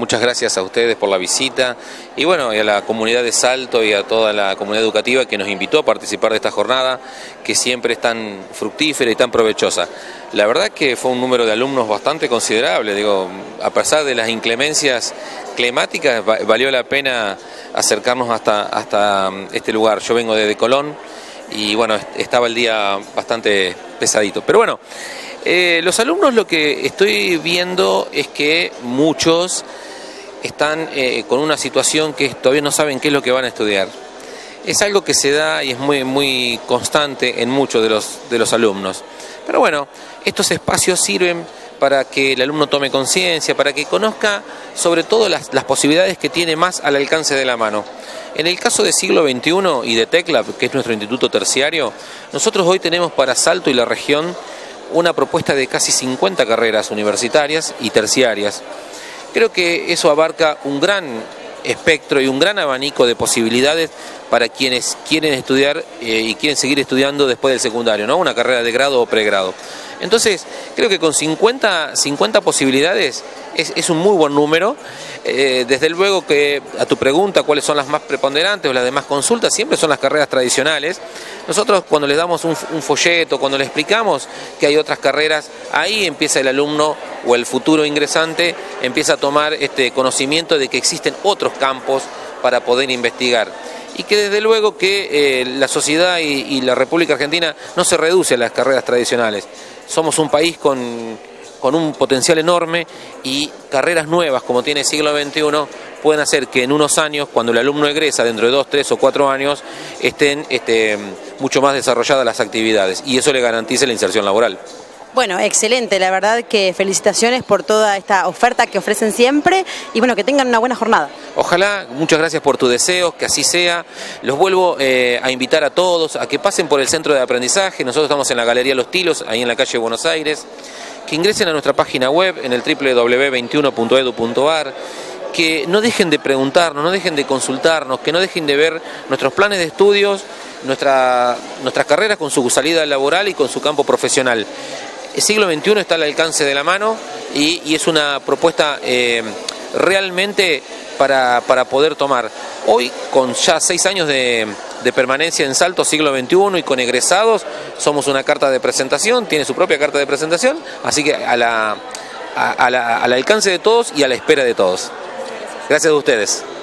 muchas gracias a ustedes por la visita y bueno, y a la comunidad de Salto y a toda la comunidad educativa que nos invitó a participar de esta jornada que siempre es tan fructífera y tan provechosa. La verdad que fue un número de alumnos bastante considerable, digo, a pesar de las inclemencias climáticas valió la pena acercarnos hasta este lugar. Yo vengo desde Colón y bueno, estaba el día bastante pesadito, pero bueno. Los alumnos, lo que estoy viendo es que muchos están con una situación que todavía no saben qué es lo que van a estudiar. Es algo que se da y es muy constante en muchos de los alumnos. Pero bueno, estos espacios sirven para que el alumno tome conciencia, para que conozca sobre todo las posibilidades que tiene más al alcance de la mano. En el caso de Siglo XXI y de Tecla, que es nuestro instituto terciario, nosotros hoy tenemos para Salto y la región una propuesta de casi 50 carreras universitarias y terciarias. Creo que eso abarca un gran espectro y un gran abanico de posibilidades para quienes quieren estudiar y quieren seguir estudiando después del secundario, ¿no? Una carrera de grado o pregrado. Entonces, creo que con 50 posibilidades es un muy buen número. Desde luego que a tu pregunta, ¿cuáles son las más preponderantes o las demás consultas? Siempre son las carreras tradicionales. Nosotros cuando les damos un folleto, cuando les explicamos que hay otras carreras, ahí empieza el alumno o el futuro ingresante, empieza a tomar conocimiento de que existen otros campos para poder investigar. Y que desde luego que la sociedad y la República Argentina no se reduce a las carreras tradicionales. Somos un país con un potencial enorme y carreras nuevas como tiene Siglo XXI pueden hacer que en unos años, cuando el alumno egresa dentro de 2, 3 o 4 años, estén mucho más desarrolladas las actividades y eso le garantice la inserción laboral. Bueno, excelente, la verdad que felicitaciones por toda esta oferta que ofrecen siempre y bueno, que tengan una buena jornada. Ojalá, muchas gracias por tus deseos, que así sea. Los vuelvo a invitar a todos a que pasen por el centro de aprendizaje. Nosotros estamos en la Galería Los Tilos, ahí en la calle Buenos Aires. Que ingresen a nuestra página web en el www.21.edu.ar, que no dejen de preguntarnos, no dejen de consultarnos, que no dejen de ver nuestros planes de estudios, nuestras carreras con su salida laboral y con su campo profesional. El Siglo XXI está al alcance de la mano y es una propuesta realmente para poder tomar. Hoy, con ya 6 años de permanencia en Salto Siglo XXI y con egresados, somos una carta de presentación, tiene su propia carta de presentación, así que al alcance de todos y a la espera de todos. Gracias a ustedes.